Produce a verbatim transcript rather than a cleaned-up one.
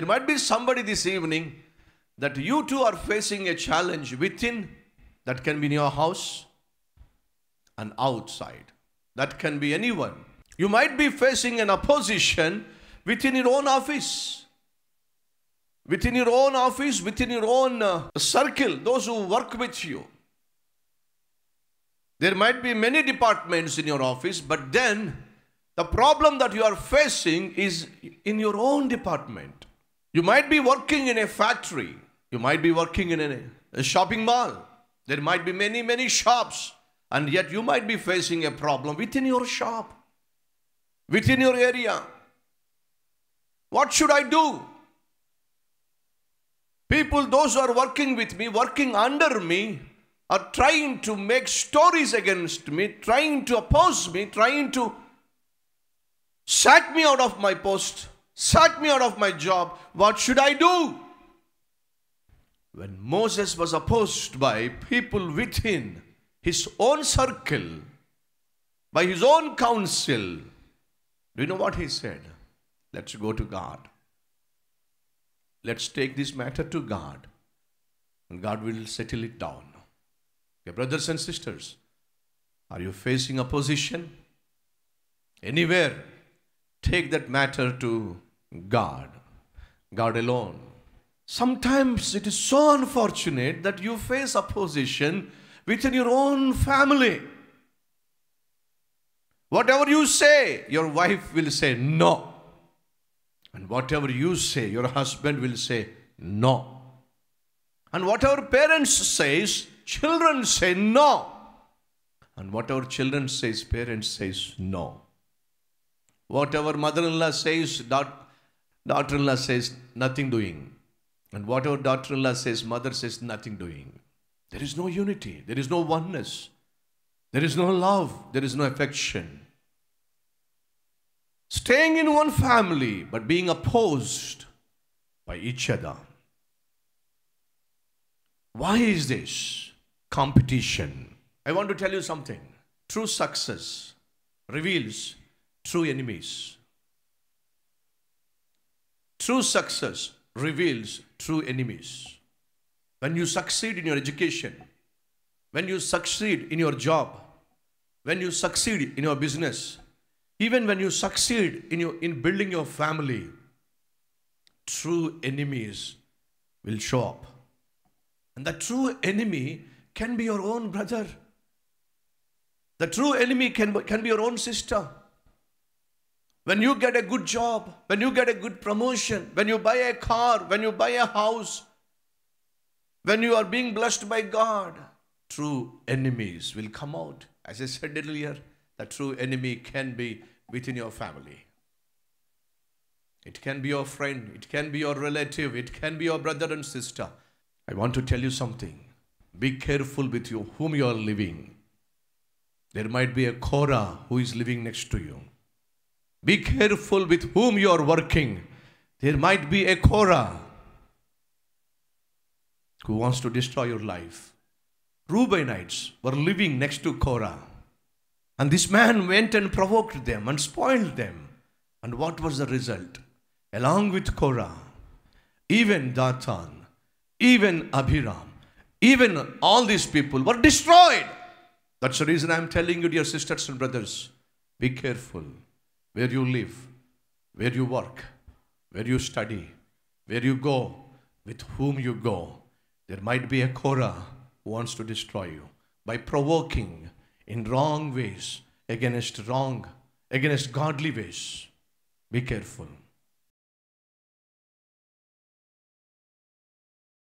There might be somebody this evening that you too are facing a challenge within, that can be in your house and outside. That can be anyone. You might be facing an opposition within your own office. Within your own office, within your own uh, circle, those who work with you. There might be many departments in your office, but then the problem that you are facing is in your own department. You might be working in a factory. You might be working in a, a shopping mall. There might be many, many shops. And yet you might be facing a problem within your shop, within your area. What should I do? People, those who are working with me, working under me, are trying to make stories against me, trying to oppose me, trying to sack me out of my post, sack me out of my job. What should I do? When Moses was opposed by people within his own circle, by his own counsel, do you know what he said? Let's go to God. Let's take this matter to God, and God will settle it down. Okay, brothers and sisters, are you facing opposition? Anywhere, take that matter to God, God alone. Sometimes it is so unfortunate that you face opposition within your own family. Whatever you say, your wife will say no. And whatever you say, your husband will say no. And whatever parents says, children say no. And whatever children says, parents says no. Whatever mother-in-law says, daughter-in-law says nothing doing. And whatever daughter-in-law says, mother says nothing doing. There is no unity. There is no oneness. There is no love. There is no affection. Staying in one family, but being opposed by each other. Why is this? Competition. I want to tell you something. True success reveals true enemies. True success reveals true enemies. When you succeed in your education, when you succeed in your job, when you succeed in your business, even when you succeed in, your, in building your family, true enemies will show up. And the true enemy can be your own brother. The true enemy can, can be your own sister. When you get a good job, when you get a good promotion, when you buy a car, when you buy a house, when you are being blessed by God, true enemies will come out. As I said earlier, the true enemy can be within your family. It can be your friend, it can be your relative, it can be your brother and sister. I want to tell you something. Be careful with you whom you are living. There might be a Korah who is living next to you. Be careful with whom you are working. There might be a Korah who wants to destroy your life. Reubenites were living next to Korah. And this man went and provoked them and spoiled them. And what was the result? Along with Korah, even Dathan, even Abiram, even all these people were destroyed. That's the reason I am telling you, dear sisters and brothers, be careful where you live, where you work, where you study, where you go, with whom you go. There might be a Korah who wants to destroy you by provoking in wrong ways, against wrong, against godly ways. Be careful.